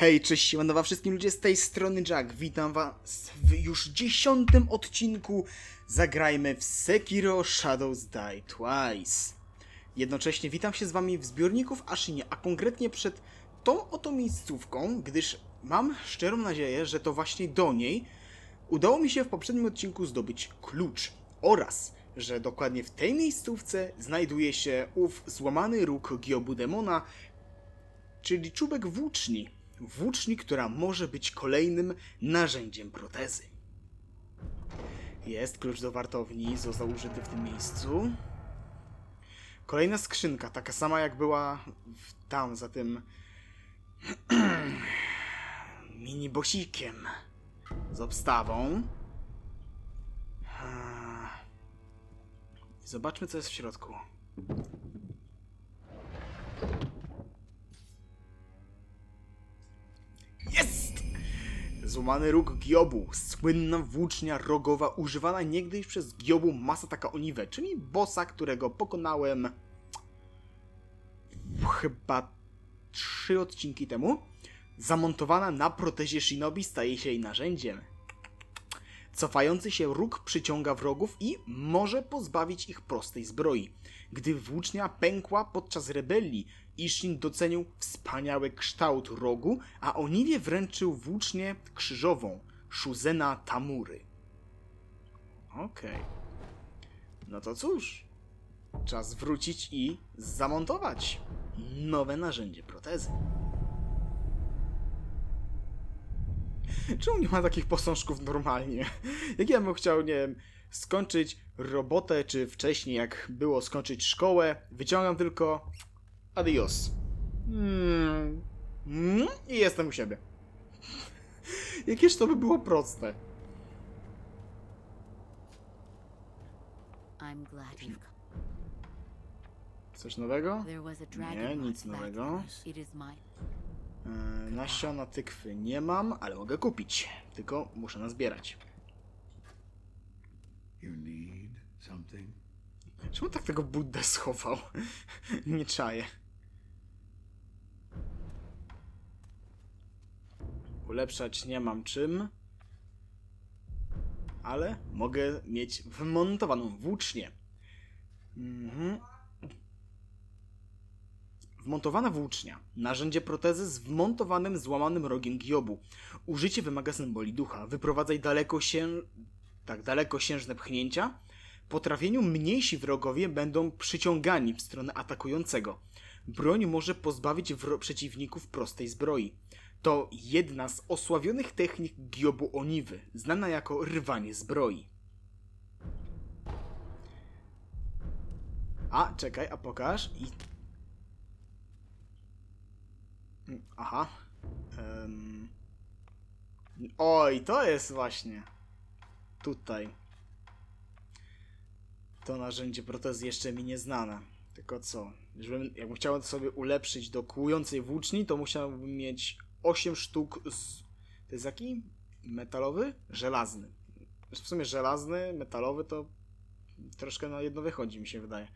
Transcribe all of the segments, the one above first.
Hej, cześć, siemanowa wszystkim ludzie, z tej strony Jack. Witam was w już 10. odcinku Zagrajmy w Sekiro Shadows Die Twice. Jednocześnie witam się z wami w zbiorniku w Ashinie, a konkretnie przed tą oto miejscówką, gdyż mam szczerą nadzieję, że to właśnie do niej udało mi się w poprzednim odcinku zdobyć klucz oraz że dokładnie w tej miejscówce znajduje się ów złamany róg Giobu Demona, czyli czubek włóczni. Włóczni, która może być kolejnym narzędziem protezy. Jest klucz do wartowni, został użyty w tym miejscu. Kolejna skrzynka, taka sama jak była tam, za tym mini-bosikiem z obstawą. Zobaczmy, co jest w środku. Jest! Złamany róg Giobu, słynna włócznia rogowa, używana niegdyś przez Giobu Masataka Oniwę, czyli bossa, którego pokonałem chyba 3 odcinki temu. Zamontowana na protezie Shinobi staje się jej narzędziem. Cofający się róg przyciąga wrogów i może pozbawić ich prostej zbroi. Gdy włócznia pękła podczas rebelii, Isshin docenił wspaniały kształt rogu, a Oniwie wręczył włócznię krzyżową Shuzena Tamury. Okej. No to cóż, czas wrócić i zamontować nowe narzędzie protezy. Czemu nie ma takich posążków normalnie? Jak ja bym chciał, nie wiem, skończyć robotę, czy wcześniej jak było skończyć szkołę, wyciągam tylko adios. I jestem u siebie. Jakież to by było proste. Coś nowego? Nie, nic nowego. Nasiona tykwy nie mam, ale mogę kupić. Tylko muszę nazbierać. Czemu tak tego Buddę schował? Nie czaję. Ulepszać nie mam czym. Ale mogę mieć wmontowaną włócznię. Wmontowana włócznia. Narzędzie protezy z wmontowanym złamanym rogiem Giobu. Użycie wymaga symboli ducha. Wyprowadzaj dalekosiężne pchnięcia. Po trafieniu mniejsi wrogowie będą przyciągani w stronę atakującego. Broń może pozbawić przeciwników prostej zbroi. To jedna z osławionych technik Giobu Oniwy, znana jako rwanie zbroi. A, czekaj, a pokaż. Aha. Oj, to jest właśnie tutaj. To narzędzie protezy jeszcze mi nieznane. Tylko co? Jakbym chciał sobie ulepszyć do kłującej włóczni, to musiałbym mieć 8 sztuk z... To jest jaki? Metalowy? Żelazny. W sumie żelazny, metalowy to troszkę na jedno wychodzi, mi się wydaje.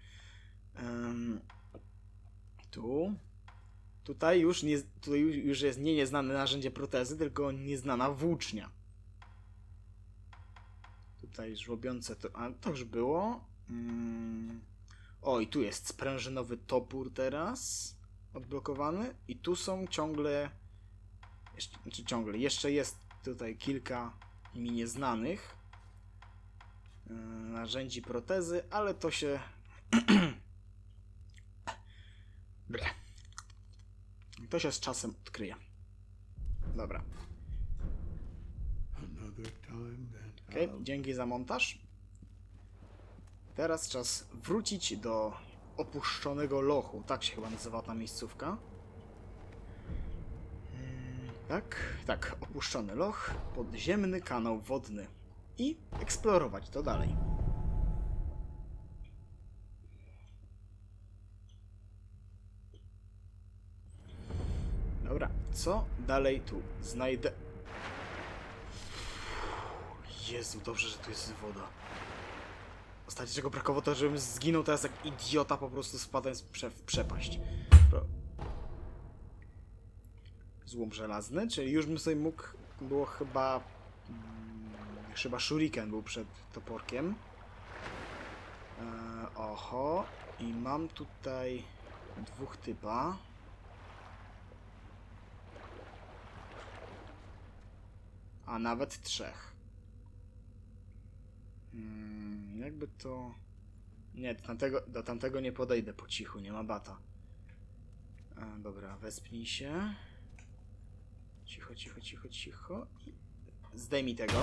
Tutaj już jest nie nieznane narzędzie protezy, tylko nieznana włócznia. Tutaj żłobiące to... A to już było. Oj, tu jest sprężynowy topór teraz. Odblokowany. I tu są ciągle... Jeszcze jest tutaj kilka mi nieznanych narzędzi protezy, ale to się... To się z czasem odkryje. Dobra. Okej, dzięki za montaż. Teraz czas wrócić do opuszczonego lochu. Tak się chyba nazywa ta miejscówka. Tak, opuszczony loch, podziemny kanał wodny. I eksplorować to dalej. Dobra, co dalej tu znajdę? Jezu, dobrze, że tu jest woda. Ostatnio czego brakowało, to żebym zginął teraz jak idiota, po prostu spadając w przepaść. Złom żelazny, czyli już bym sobie mógł... Było chyba... chyba shuriken był przed toporkiem. Oho. I mam tutaj dwóch typa. A nawet trzech. Jakby to... Nie, do tamtego nie podejdę po cichu, nie ma bata. Dobra, wespnij się. Cicho, cicho, cicho, cicho. I zdejmij tego.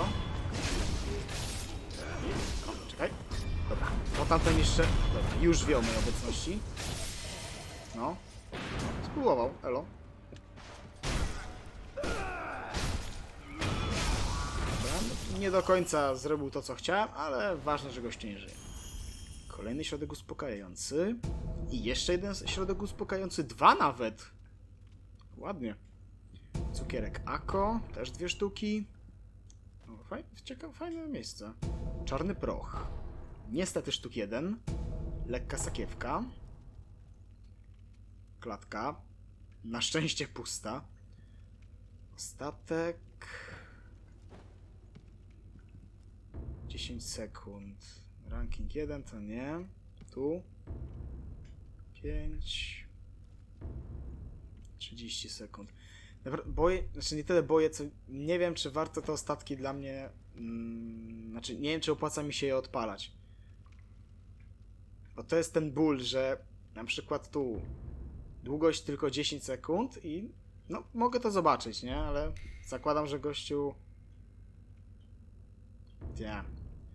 O, czekaj. Dobra, po tamten jeszcze... Dobra, już wie o mojej obecności. No. Spróbował, elo. Dobra, nie do końca zrobił to, co chciałem, ale ważne, że gość nie żyje. Kolejny środek uspokajający. I jeszcze jeden środek uspokajający. 2 nawet. Ładnie. Cukierek Ako. Też 2 sztuki. Ciekawe, fajne miejsce. Czarny proch. Niestety sztuk 1. Lekka sakiewka. Klatka. Na szczęście pusta. Ostatek. 10 sekund. Ranking 1 to nie. Tu. 5. 30 sekund. Boję, znaczy nie tyle boję, co nie wiem, czy warto te ostatki dla mnie... znaczy nie wiem, czy opłaca mi się je odpalać. Bo to jest ten ból, że na przykład tu długość tylko 10 sekund i no mogę to zobaczyć, nie? Ale zakładam, że gościu... Nie.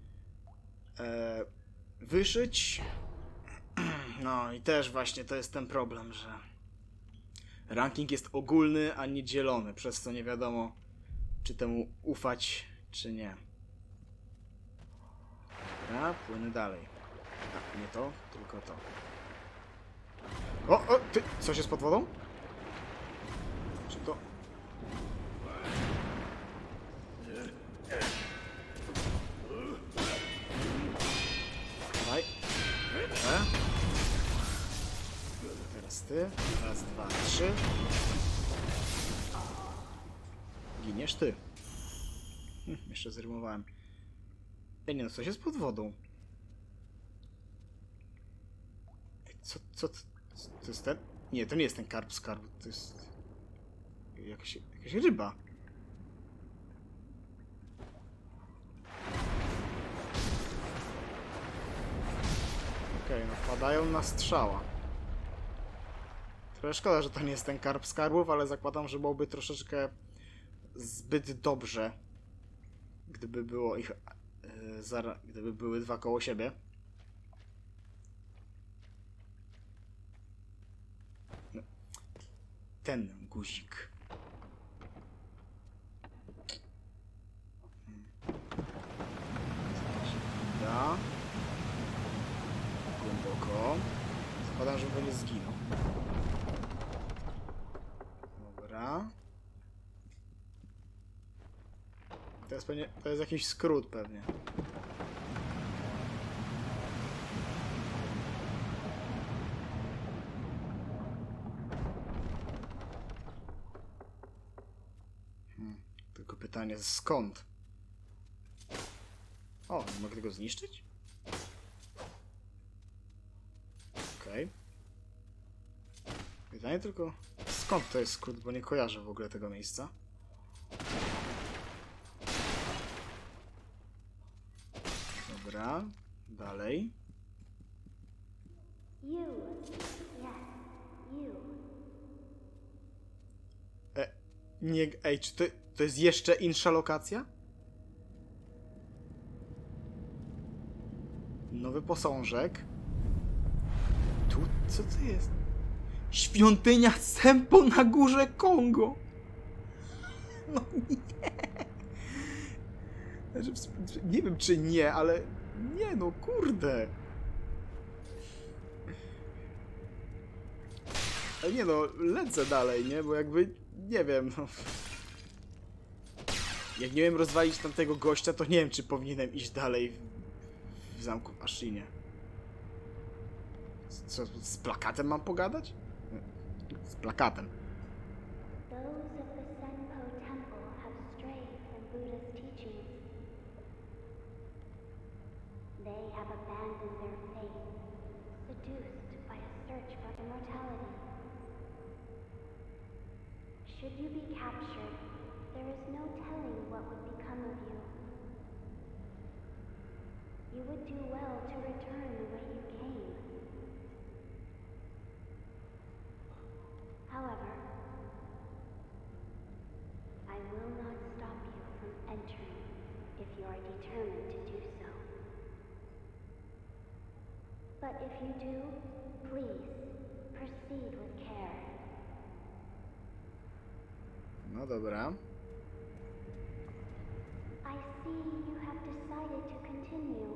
Wyszyć. No i też właśnie to jest ten problem, że ranking jest ogólny, a nie dzielony, przez co nie wiadomo, czy temu ufać, czy nie. Dobra, płynę dalej. Tak, nie to, tylko to. O, ty, coś jest pod wodą? Czy to... Dawaj. Dobrze. Teraz ty. Raz, 2, 3. Giniesz ty. Jeszcze zrymowałem. Ej, nie no, coś jest pod wodą. Co to jest ten? Nie, to nie jest ten karp skarb. To jest... jakaś ryba. Okej, no padają na strzała. Trochę szkoda, że to nie jest ten karp skarbów, ale zakładam, że byłoby troszeczkę zbyt dobrze, gdyby było ich... gdyby były 2 koło siebie. No. Ten guzik. Da. Głęboko. Zakładam, że nie zginął. Dobra. To jest jakiś skrót pewnie. Tylko pytanie, skąd? O, nie mogę tego zniszczyć? Okej. Pytanie tylko, skąd to jest skrót, bo nie kojarzę w ogóle tego miejsca. Dobra, dalej. Nie, ej, czy to jest jeszcze insza lokacja? Nowy posążek. Tu, co to jest? Świątynia Sempo na górze Kongo. No nie. Znaczy, nie wiem czy nie, ale nie no, kurde. Ale nie no, lecę dalej, nie? Bo jakby, nie wiem, no. Jak nie wiem rozwalić tamtego gościa, to nie wiem, czy powinienem iść dalej w zamku w Ashinie. Co, z plakatem mam pogadać? Z plakatem. They have abandoned their faith, seduced by a search for immortality. Should you be captured, there is no telling what would become of you. You would do well to return the way you came. However, I will not stop you from entering if you are determined to do so. But if you do, please proceed with care. No dobra. I see you have decided to continue.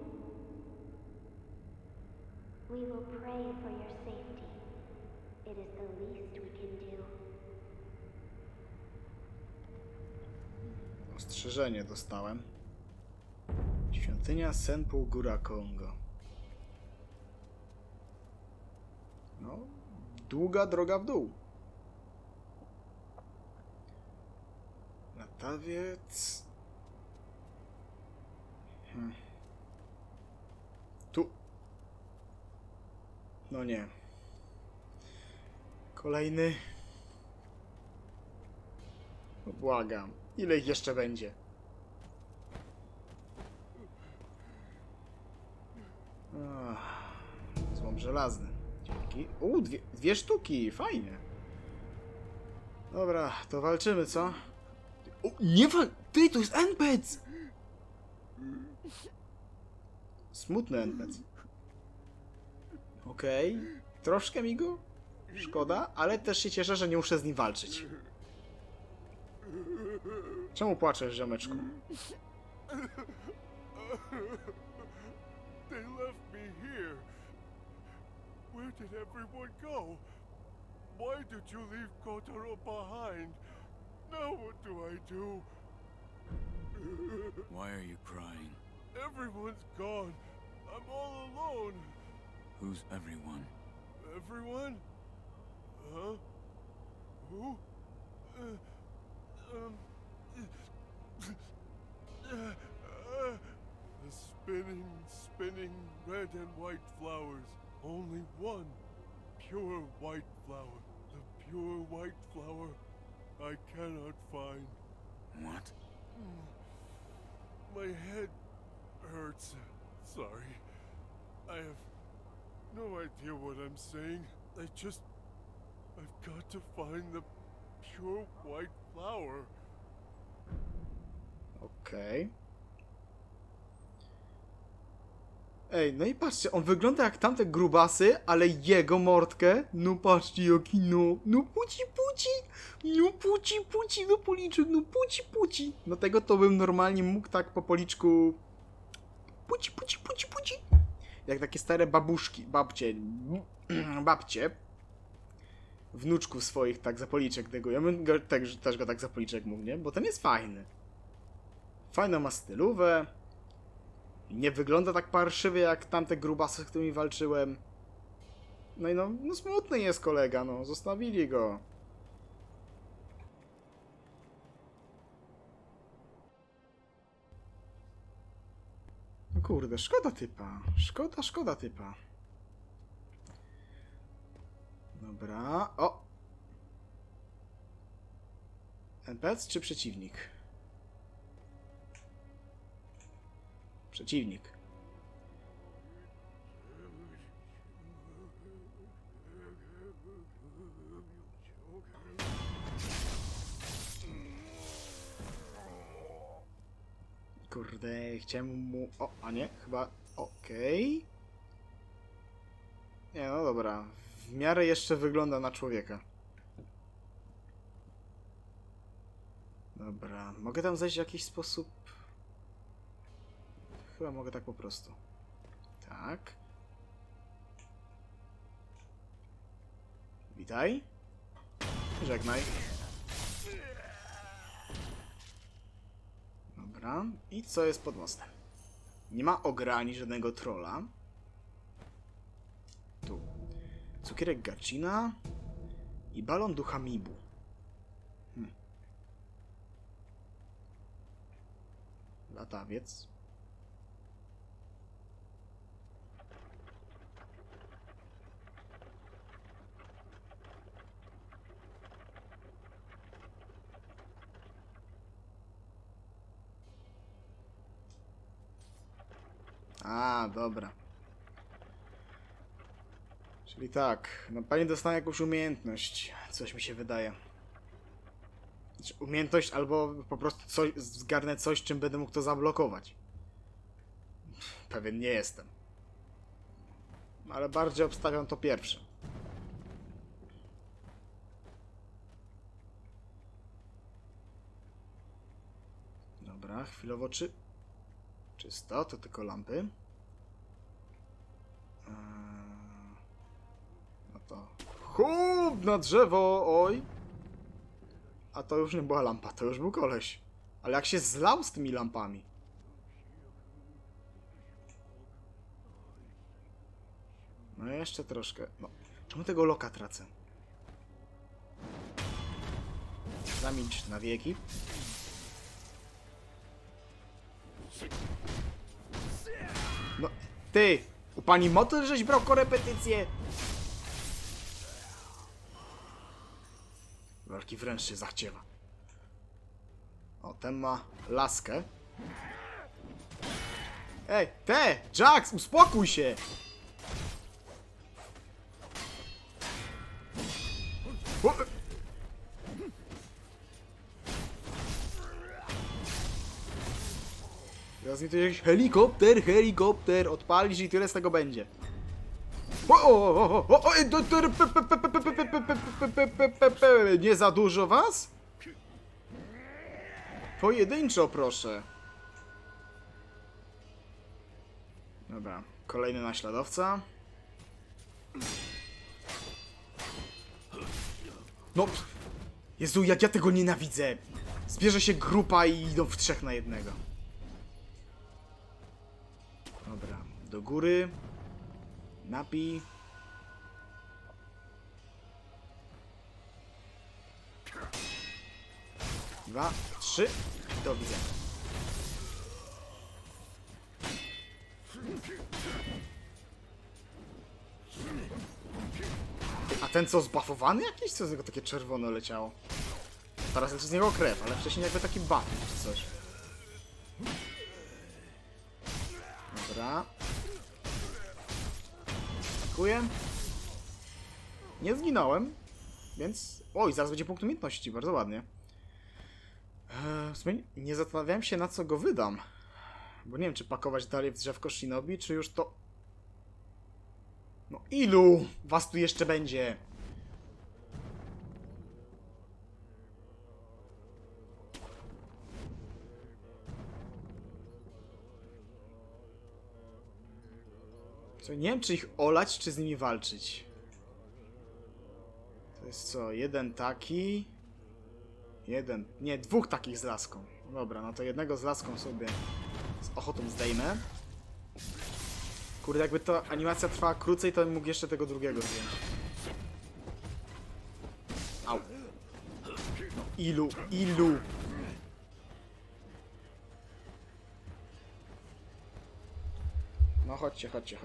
We will pray for your safety. It is the least we can do. Ostrzeżenie dostałem. Świątynia Senpu Góra Kongo. No, długa droga w dół. Latawiec. Tu. No nie. Kolejny. No błagam. Ile ich jeszcze będzie? Złom żelazny. Dzięki. Dwie sztuki. Fajnie. Dobra, to walczymy, co? O, nie Ty, to jest NPC! Smutny NPC. Okej. Troszkę mi go szkoda, ale też się cieszę, że nie muszę z nim walczyć. Czemu płaczesz, ziomeczku? They left me here. Where did everyone go? Why did you leave Kotaro behind? Now what do I do? Why are you crying? Everyone's gone. I'm all alone. Who's everyone? Everyone? Huh? Who? The spinning red and white flowers. Only one pure white flower. The pure white flower I cannot find. What? My head hurts. Sorry. I have no idea what I'm saying. I've got to find the pure white flower. Okej. Ej, no i patrzcie, on wygląda jak tamte grubasy, ale jego mordkę, no patrzcie jaki no puci puci, no puci puci, no policzek, no puci puci. No tego to bym normalnie mógł tak po policzku puci puci puci puci. Jak takie stare babuszki, babcie, wnuczków swoich tak za policzek tego, ja bym też go tak za policzek mógł, nie? Bo ten jest fajny. Fajną ma stylówę. Nie wygląda tak parszywie jak tamte grubasy, z którymi walczyłem. No i no smutny jest kolega, no. Zostawili go. No kurde, szkoda typa. Szkoda typa. Dobra. O! NPC czy przeciwnik? Przeciwnik. Kurde, chciałem mu... O, a nie, chyba... Okej. Nie, no dobra. W miarę jeszcze wygląda na człowieka. Dobra, mogę tam zejść w jakiś sposób... Chyba mogę tak po prostu. Tak. Witaj. Żegnaj. Dobra. I co jest pod mostem? Nie ma ogra ani żadnego trolla. Tu. Cukierek Gacina. I balon ducha Mibu. Latawiec. A, dobra. Czyli tak, no pani dostanie jakąś umiejętność. Coś mi się wydaje. Znaczy, umiejętność albo po prostu coś, zgarnę coś, czym będę mógł to zablokować. Pewien nie jestem. Ale bardziej obstawiam to pierwsze. Dobra, chwilowo czysto, to tylko lampy. No to... Chub na drzewo, oj! A to już nie była lampa, to już był koleś. Ale jak się zlał z tymi lampami. No jeszcze troszkę. No, czemu tego loka tracę? Zamilcz na wieki. No, ty! U pani Motyl żeś brał korepetycję? Walki wręcz się zachciewa. O, ten ma laskę. Ej, Jax, uspokój się! O! Teraz mi tu jakiś helikopter, odpalisz i tyle z tego będzie. Nie za dużo was? Pojedynczo, proszę. Dobra, kolejny naśladowca. No, Jezu, jak ja tego nienawidzę. Zbierze się grupa i idą w 3 na 1. Dobra, do góry. Napij. Dwa, 3. Do widzenia. A ten co, zbuffowany jakiś? Co z niego takie czerwone leciało? Teraz jest z niego krew, ale wcześniej jakby taki buff czy coś. Dobra. Dziękuję. Nie zginąłem, więc... Oj, zaraz będzie punkt umiejętności, bardzo ładnie. W sumie nie zastanawiałem się, na co go wydam. Bo nie wiem, czy pakować dalej w drzewko Shinobi, czy już to... No ilu was tu jeszcze będzie? Co, nie wiem, czy ich olać, czy z nimi walczyć. To jest co? Jeden taki... Jeden... Nie, 2 takich z laską. Dobra, no to jednego z laską sobie z ochotą zdejmę. Kurde, jakby ta animacja trwała krócej, to bym mógł jeszcze tego drugiego zdjąć. Au. No, ilu? No chodźcie.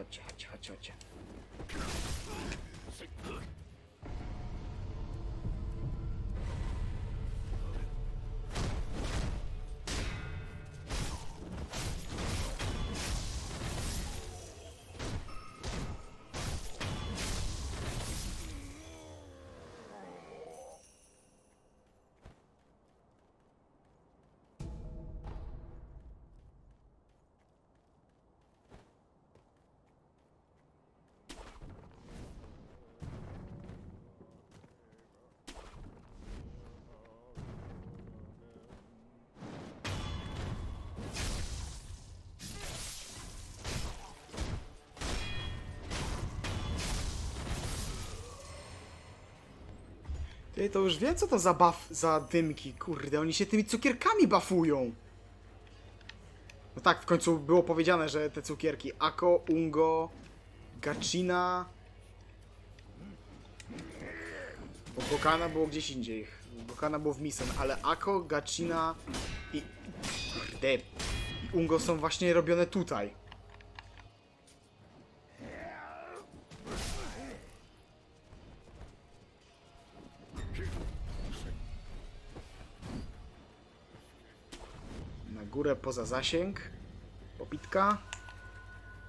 Ty, to już wiem, co to za dymki, kurde, oni się tymi cukierkami bafują. No tak, w końcu było powiedziane, że te cukierki Ako, Ungo, Gachina... Bo Gokana było gdzieś indziej. Gokana było w Misen, ale Ako, Gachina i... Kurde... I Ungo są właśnie robione tutaj. Na górę poza zasięg. Popitka.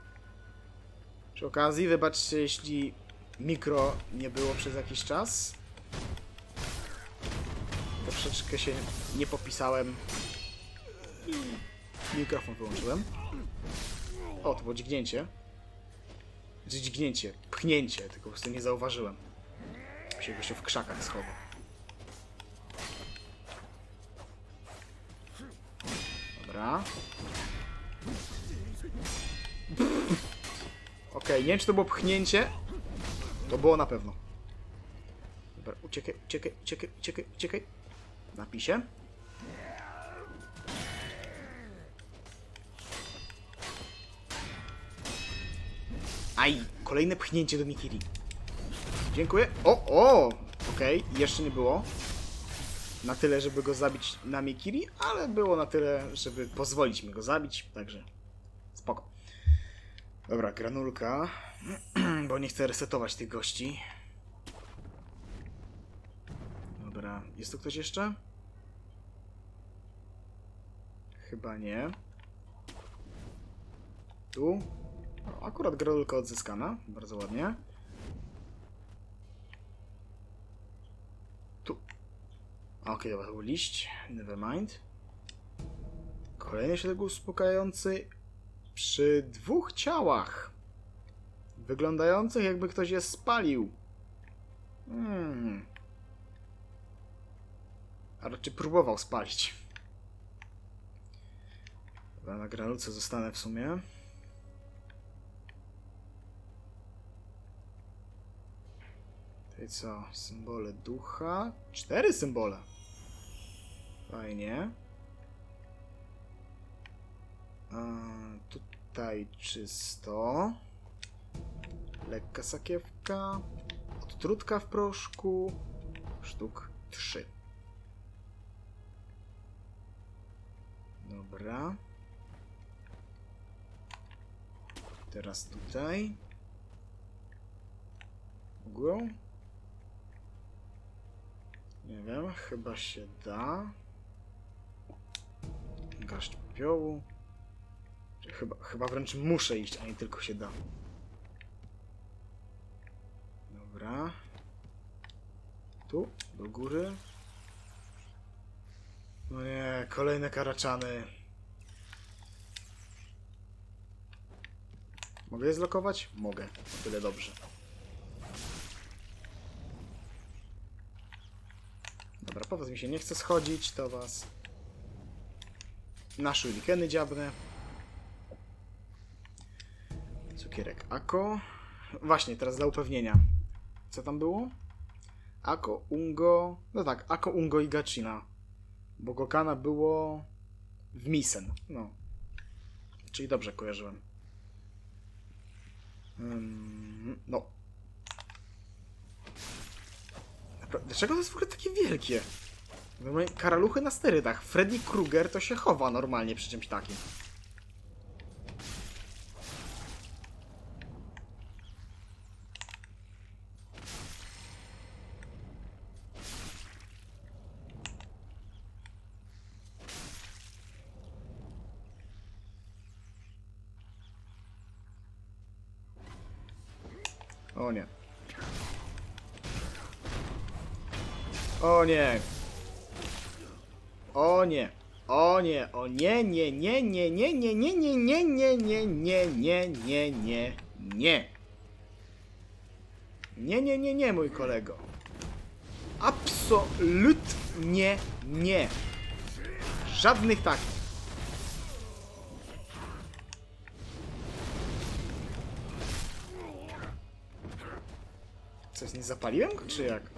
Przy okazji, wybaczcie, jeśli mikro nie było przez jakiś czas. Troszeczkę się nie popisałem. Mikrofon wyłączyłem. O, to było dźgnięcie. Znaczy dźgnięcie, pchnięcie, tylko po prostu nie zauważyłem. Się gościu w krzakach schował. Dobra. Okej, nie wiem, czy to było pchnięcie. To było na pewno. Dobra, uciekaj, uciekaj, uciekaj, uciekaj, uciekaj. Napisie. Aj, kolejne pchnięcie do Mikiri. Dziękuję. O! Okej, jeszcze nie było. Na tyle, żeby go zabić na Mikiri, ale było na tyle, żeby pozwolić mi go zabić, także spoko. Dobra, granulka, bo nie chcę resetować tych gości. Dobra, jest tu ktoś jeszcze? Chyba nie. Tu? O, akurat granulka odzyskana, bardzo ładnie. Tu. Okej, dobra, to był liść, nevermind. Kolejny środek uspokajający przy 2 ciałach. Wyglądających, jakby ktoś je spalił. A raczej próbował spalić. Dobra, na granulce zostanę w sumie. Tutaj co? Symbole ducha. 4 symbole. Fajnie. Tutaj czysto. Lekka sakiewka. Odtrutka w proszku. Sztuk 3. Dobra. Teraz tutaj. Górą. Nie wiem, chyba się da. Garść popiołu. Chyba wręcz muszę iść, a nie tylko się da. Dobra. Tu, do góry. No nie, kolejne karaczany. Mogę je zlokować? Mogę. O tyle dobrze. Dobra, powiedz mi się, nie chce schodzić, to was na shurikeny dziabnę. Cukierek Ako. Właśnie, teraz dla upewnienia. Co tam było? Ako, Ungo... No tak, Ako, Ungo i Gachina. Bo Gokana było w Misen. No. Czyli dobrze kojarzyłem. No. Dlaczego to jest w ogóle takie wielkie? Normalnie karaluchy na sterydach. Freddy Krueger to się chowa normalnie przy czymś takim. O nie. O nie. O nie. O nie. O nie, nie, nie, nie, nie, nie, nie, nie, nie, nie, nie, nie, nie, nie, nie, nie. Nie, nie, nie, nie, mój kolego. Absolutnie nie. Żadnych takich. Coś, nie zapaliłem go, czy jak?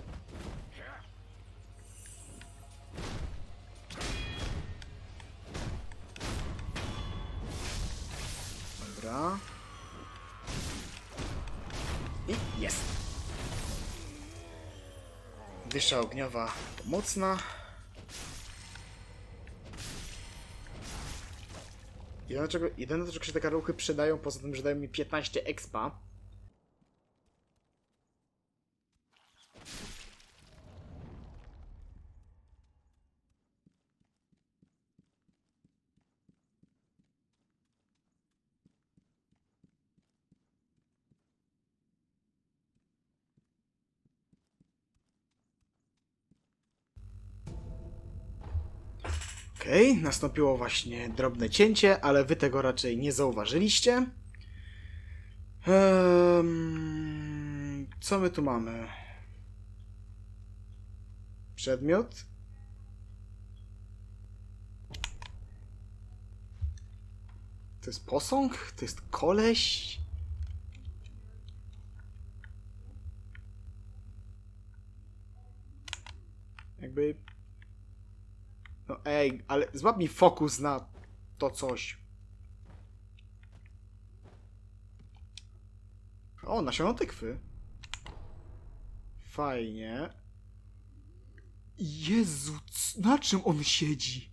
Dobra. I jest. Dysza ogniowa mocna. Jedyne do czego się te karaluchy przydają, poza tym, że dają mi 15 expa. Okej, nastąpiło właśnie drobne cięcie, ale wy tego raczej nie zauważyliście. Co my tu mamy? Przedmiot. To jest posąg? To jest koleś? Jakby... No ej, ale złap mi fokus na to coś. O, nasiono tykwy. Fajnie. Jezu, na czym on siedzi?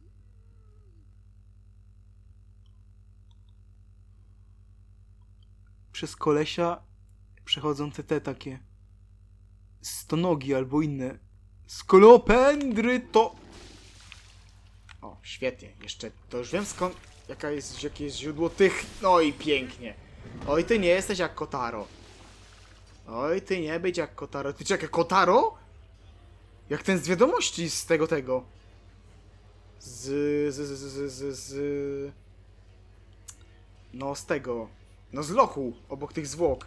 Przez kolesia przechodzą te takie stonogi albo inne skolopendry to... O, świetnie. Jeszcze to już wiem skąd... jakie jest źródło tych... No i pięknie. Oj, ty nie jesteś jak Kotaro. Oj, ty nie być jak Kotaro. Ty czekaj, Kotaro? Jak ten z wiadomości z tego. No, z tego. No, z lochu, obok tych zwłok.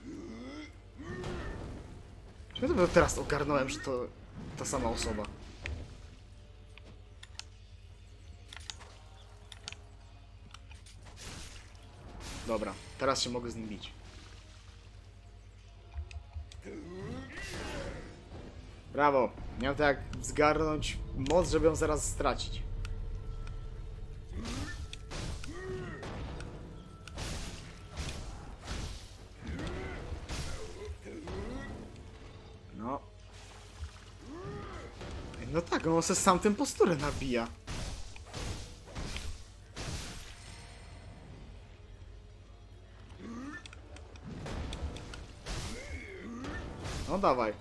Czy ja teraz ogarnąłem, że to ta sama osoba. Dobra, teraz się mogę z nim bić. Brawo! Miałem tak zgarnąć moc, żeby ją zaraz stracić. No. No tak, on se sam tym posturę nabija. No dawaj.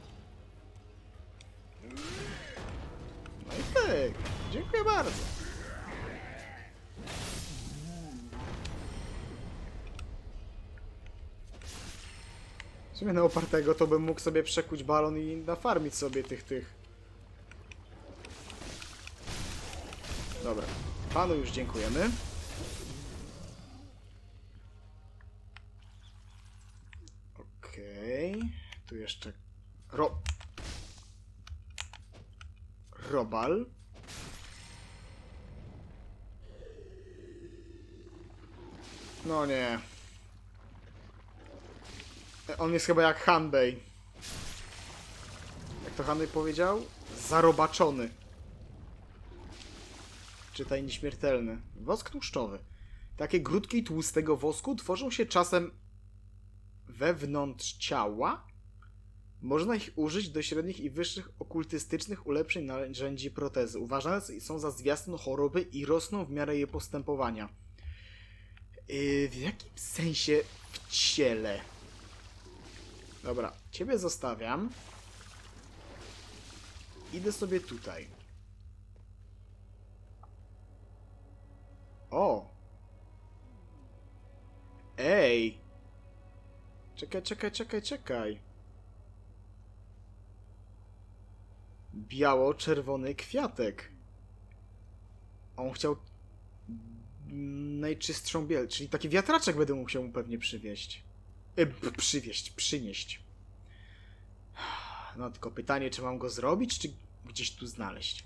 No i pyk. Dziękuję bardzo. W sumie na opartego to bym mógł sobie przekuć balon i nafarmić sobie tych. Dobra. Panu już dziękujemy. Okej. Tu jeszcze... Robal. No nie. On jest chyba jak Hanbei. Jak to Hanbei powiedział? Zarobaczony. Czytaj nieśmiertelny. Wosk tłuszczowy. Takie grudki i tłustego wosku tworzą się czasem wewnątrz ciała. Można ich użyć do średnich i wyższych okultystycznych ulepszeń narzędzi protezy. Uważane są za zwiastun choroby i rosną w miarę jej postępowania. W jakim sensie w ciele? Dobra, ciebie zostawiam. Idę sobie tutaj. O! Ej! Czekaj. Biało-czerwony kwiatek. On chciał najczystszą biel, czyli taki wiatraczek będę musiał mu pewnie przywieźć. Przynieść. No tylko pytanie, czy mam go zrobić, czy gdzieś tu znaleźć?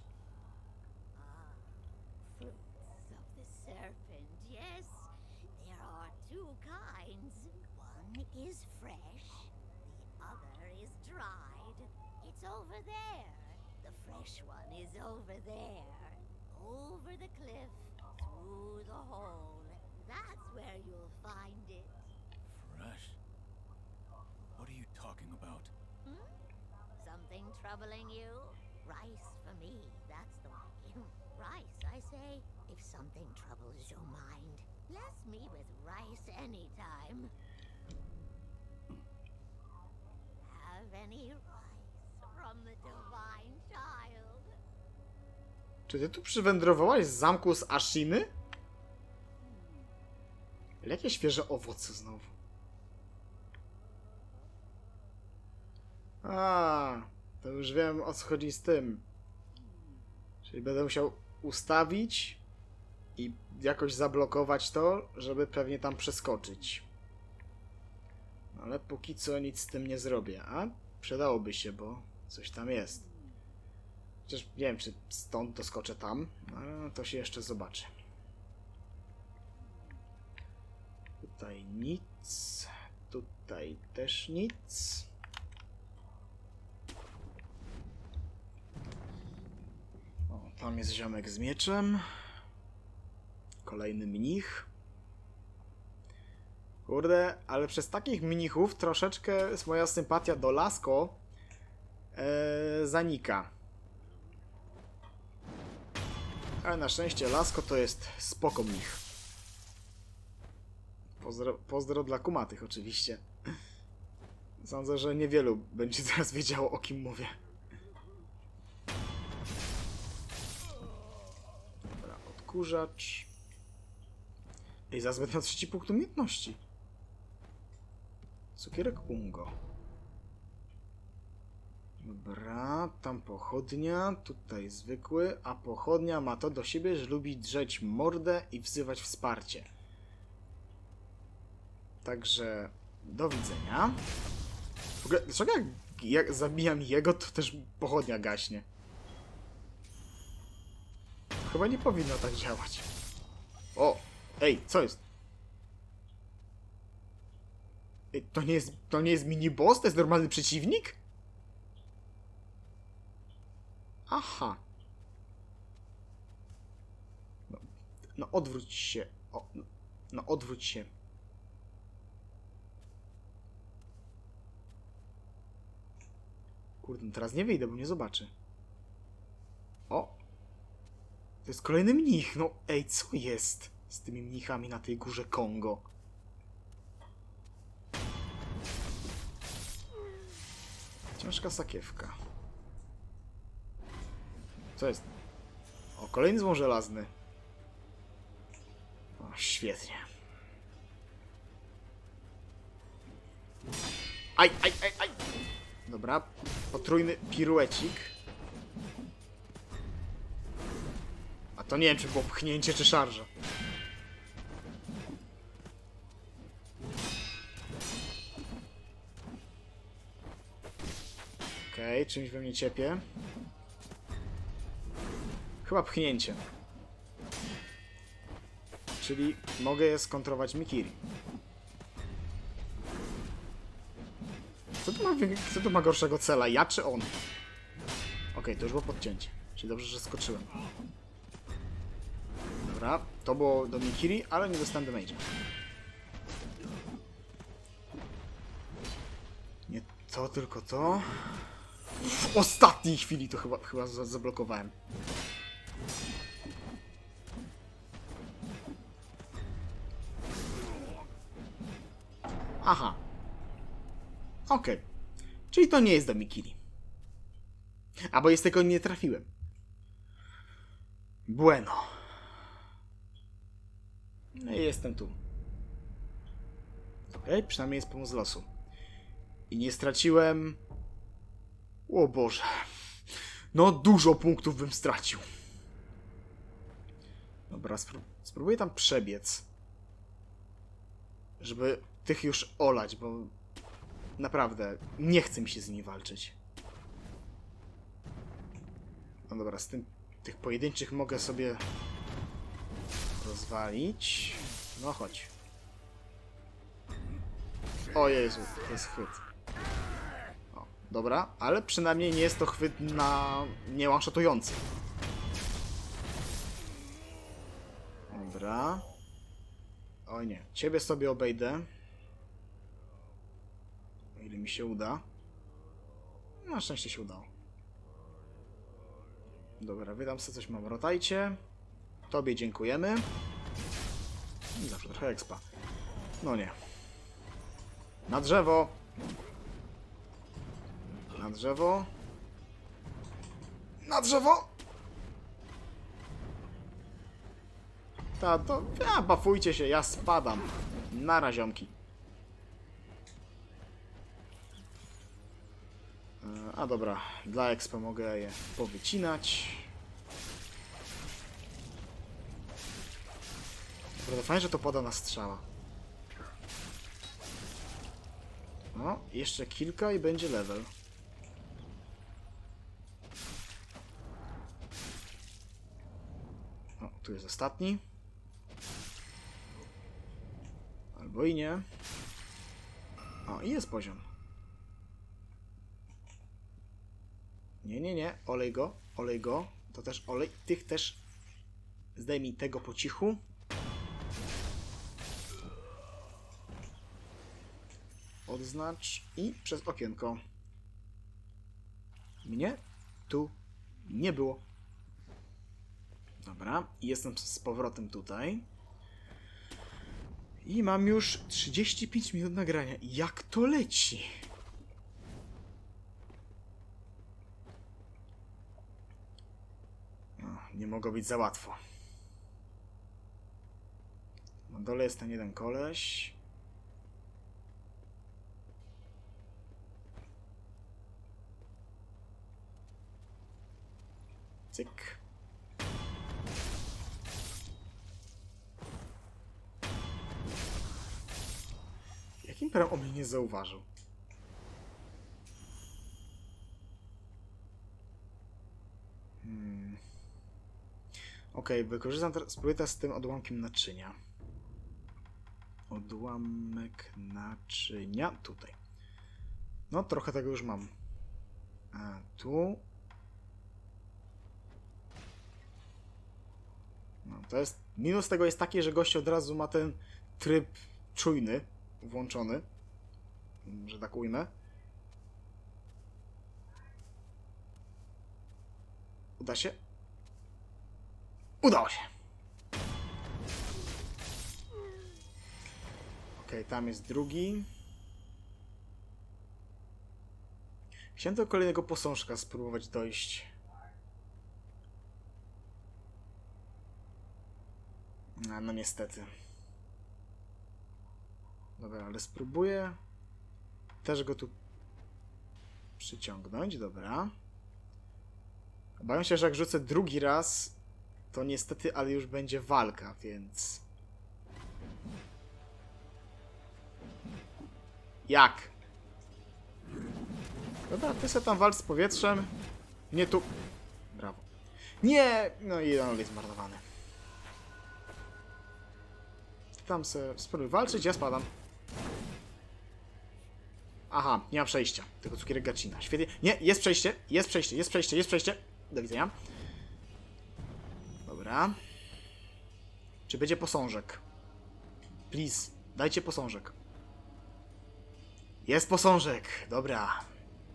Fruits of the serpent, yes. There are two kinds. One is fresh, the other is dried. It's over there. The fresh one is over there. Over the cliff, through the hole. That's where you'll find it. Fresh? What are you talking about? Something troubling you? Rice for me, that's the way. Rice, I say. If something troubles your mind, bless me with rice anytime. Have any rice from the divine child? Czy ty tu przywędrowałaś z zamku z Ashiny? Jakie świeże owoce znowu? A, to już wiem, o co chodzi z tym. Czyli będę musiał ustawić i jakoś zablokować to, żeby pewnie tam przeskoczyć. Ale póki co nic z tym nie zrobię. A przydałoby się, bo coś tam jest. Chociaż nie wiem, czy stąd doskoczę tam, ale to się jeszcze zobaczy. Tutaj nic. Tutaj też nic. O, tam jest ziomek z mieczem. Kolejny mnich. Kurde, ale przez takich mnichów troszeczkę moja sympatia do Lasko zanika. Ale na szczęście Lasko to jest spoko mnich. Pozdro dla kumatych oczywiście. Sądzę, że niewielu będzie teraz wiedziało, o kim mówię. Dobra, odkurzacz. Ej, zaraz będę na 3 punkt umiejętności. Cukierek Ungo. Dobra, tam pochodnia, tutaj zwykły, a pochodnia ma to do siebie, że lubi drzeć mordę i wzywać wsparcie. Także do widzenia. W ogóle, dlaczego jak zabijam jego, to też pochodnia gaśnie? Chyba nie powinno tak działać. O! Ej, co jest? Ej, to nie jest mini-boss? To jest normalny przeciwnik? Aha. No odwróć się. O, no odwróć się. Kurde, no teraz nie wyjdę, bo nie zobaczy. O! To jest kolejny mnich. No ej, co jest z tymi mnichami na tej górze Kongo? Ciężka sakiewka. Co jest? O, kolejny dzwon żelazny. O, świetnie. Aj, aj, aj, aj! Dobra, potrójny piruecik. A to nie wiem, czy było pchnięcie, czy szarża. Okej, czymś we mnie ciepie. Chyba pchnięcie. Czyli mogę je skontrować Mikiri. Kto tu ma gorszego cela? Ja czy on? Okej, to już było podcięcie. Czyli dobrze, że skoczyłem. Dobra, to było do Mikiri, ale nie dostałem damage'a. Nie to, tylko to. W ostatniej chwili to chyba zablokowałem. Aha. Okej. Czyli to nie jest do Mikiri. Albo jest tego nie trafiłem. Bueno. No i jestem tu. Okej, przynajmniej jest pomoc losu. I nie straciłem... O Boże. No dużo punktów bym stracił. Dobra, spróbuję tam przebiec. Żeby tych już olać, bo... Naprawdę, nie chce mi się z nimi walczyć. No dobra, z tych pojedynczych mogę sobie rozwalić. No chodź. O Jezu, to jest chwyt. O, dobra, ale przynajmniej nie jest to chwyt na nie one-shotujący. Dobra. Oj nie, ciebie sobie obejdę. O ile mi się uda. Na szczęście się udało. Dobra, wydam sobie coś, mam rotajcie. Tobie dziękujemy. I zawsze trochę expa. No nie. Na drzewo! Na drzewo! Na drzewo! To... bafujcie się, ja spadam. Na raziomki. A dobra, dla expa mogę je powycinać. Bardzo fajnie, że to pada na strzała. No, jeszcze kilka i będzie level. O, tu jest ostatni. Albo i nie. O, i jest poziom. Nie, nie, nie. Olej go, olej go. To też olej. Tych też. Zdejmij tego po cichu. Odznacz i przez okienko. Mnie tu nie było. Dobra, i jestem z powrotem tutaj. I mam już 35 minut nagrania. Jak to leci? No, nie mogło być za łatwo. Na dole jest ten jeden koleś. Cyk. Jakim prawem on mnie nie zauważył? Okej, wykorzystam teraz, spróbuję teraz z tym odłamkiem naczynia. Odłamek naczynia. Tutaj. No, trochę tego już mam. A tu... No, to jest... Minus tego jest taki, że gość od razu ma ten tryb czujny włączony. Że tak ujmę. Uda się? Udało się! Okej, tam jest drugi. Chciałem do kolejnego posążka spróbować dojść. No niestety. Dobra, ale spróbuję też go tu przyciągnąć. Dobra. Obawiam się, że jak rzucę drugi raz, to niestety, ale już będzie walka, więc... Jak? Dobra, ty sobie tam walcz z powietrzem. Nie tu. Brawo. Nie! No i on jest zmarnowany. Tam sobie spróbuj walczyć, ja spadam. Aha, nie ma przejścia. Tylko cukierek Gacina. Świetnie. Nie, jest przejście, jest przejście, jest przejście, jest przejście. Do widzenia. Dobra. Czy będzie posążek? Please, dajcie posążek. Jest posążek, dobra.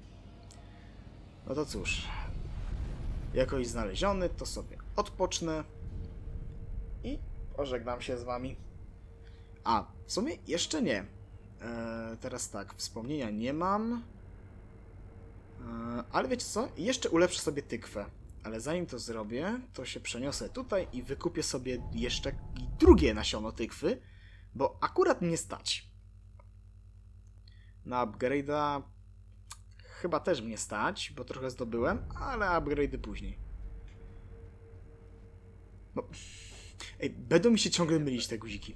No to cóż. Jakoś znaleziony, to sobie odpocznę. I pożegnam się z wami. A, w sumie jeszcze nie. Teraz tak, wspomnienia nie mam. Ale wiecie co? Jeszcze ulepszę sobie tykwę. Ale zanim to zrobię, to się przeniosę tutaj i wykupię sobie jeszcze drugie nasiono tykwy, bo akurat mnie stać. Na upgrade'a chyba też mnie stać, bo trochę zdobyłem, ale upgrade'y później. No. Ej, będą mi się ciągle mylić te guziki.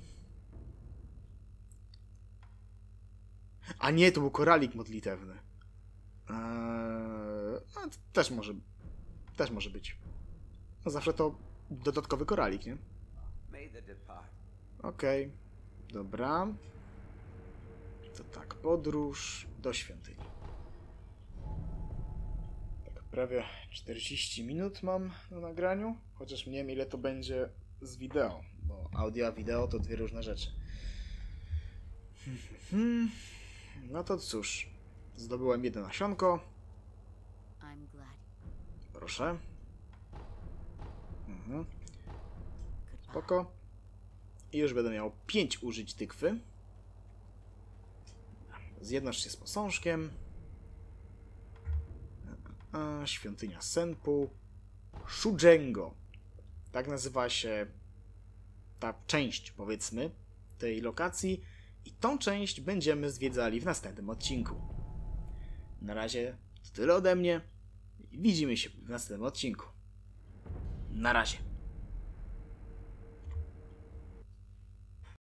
A nie, to był koralik modlitewny. No, też może być. No zawsze to dodatkowy koralik, nie? Okej. Dobra. To tak, podróż do świątyni. Tak, prawie 40 minut mam na nagraniu, chociaż nie wiem ile to będzie z wideo, bo audio a wideo to dwie różne rzeczy. No to cóż, zdobyłem jedno nasionko. Proszę. Spoko. I już będę miał 5 użyć tykwy. Zjednocz się z posążkiem. Świątynia Senpu. Shujengo. Tak nazywa się ta część, powiedzmy, tej lokacji. I tą część będziemy zwiedzali w następnym odcinku. Na razie to tyle ode mnie. Widzimy się w następnym odcinku. Na razie.